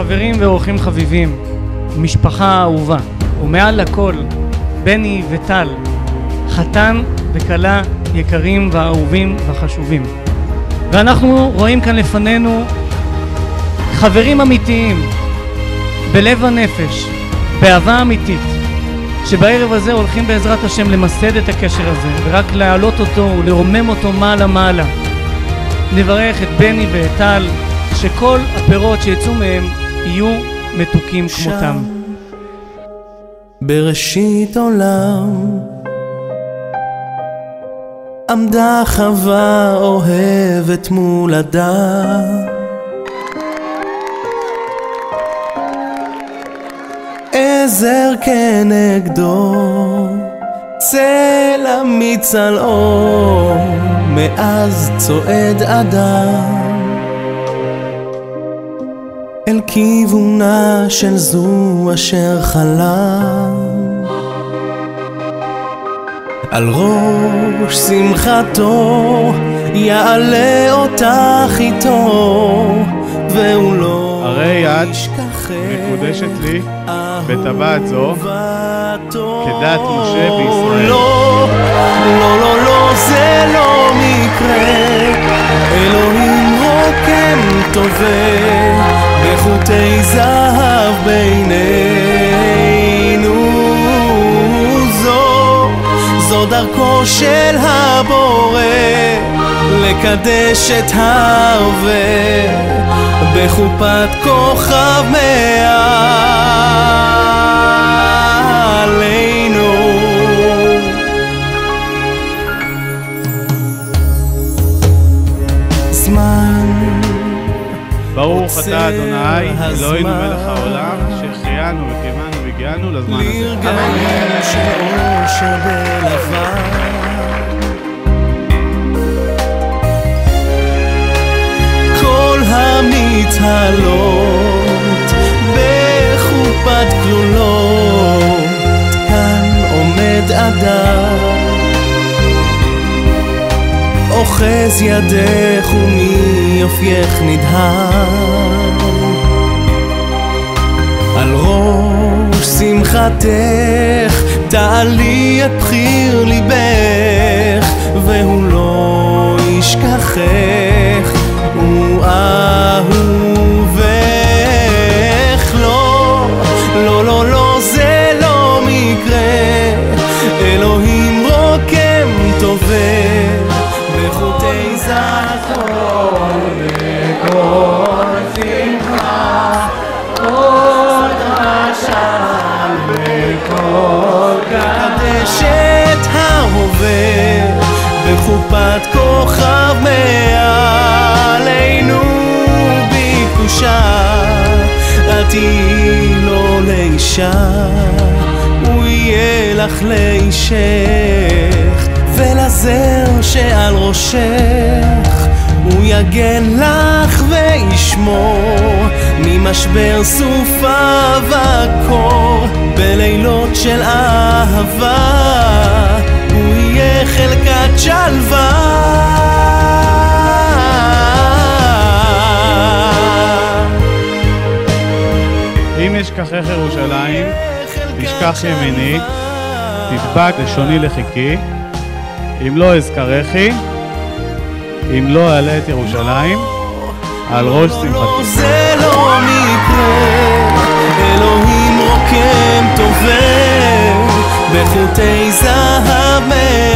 חברים ואורחים חביבים, משפחה אהובה, ומעל לכל, בני וטל, חתן וכלה יקרים ואהובים וחשובים. ואנחנו רואים כאן לפנינו חברים אמיתיים, בלב הנפש, באהבה אמיתית, שבערב הזה הולכים בעזרת השם למסד את הקשר הזה, ורק להעלות אותו ולרומם אותו מעלה מעלה. נברך את בני ואת טל, שכל הפירות שיצאו מהם יהיו מתוקים כמותם. בראשית עולם עמדה חווה אוהבת מול אדם, עזר כנגדו צל אמיץ על אור, מאז צועד אדם אל כיוונה של זו אשר חלם. על ראש שמחתו יעלה אותך איתו, והוא לא הרי יד מקודשת לי בטבעת זו כדת משה בישראל. לא, לא, לא, לא, זה לא מקרה, אלוהים רוקם טובה בחוטי זהב בינינו. זו דרכו של הבורא לקדש את ההווה בחופת כוכב מעלינו. זמן ברוך אתה אדוני אלוהינו מלך העולם, שהחיינו וקיימנו והגיענו לזמן הזה. לרגעים שאור שבלבן כל המתהלות בחופת כלולות, כאן עומד אדם אוחז ידך ומיופייך נדהם. על ראש שמחתך תעלי את בחיר ליבך, והוא לא ישכחך, הוא אהובך. לא, לא, לא, לא, זה לא מקרה, אלוהים רוקם טובה בחוטי זכור וכל שמחה עוד רשם וכל קדש את ההווה בחופת כוכב מעלינו בקדושה. את תהיי לו לאישה, הוא יהיה לך לאישך, ולזר שעל ראשך הוא יגן לך וישמור ממשבר סופה וקור. בלילות של אהבה הוא יהיה חלקת שלווה. אם אשכחך ירושלים תשכח ימיני, תדבק לשוני לחיקי, אם לא אזכרכי, אם לא אעלה את ירושלים על ראש שמחתי. זה לא מקרה, אלוהים רוקם טובה בחוטי זהב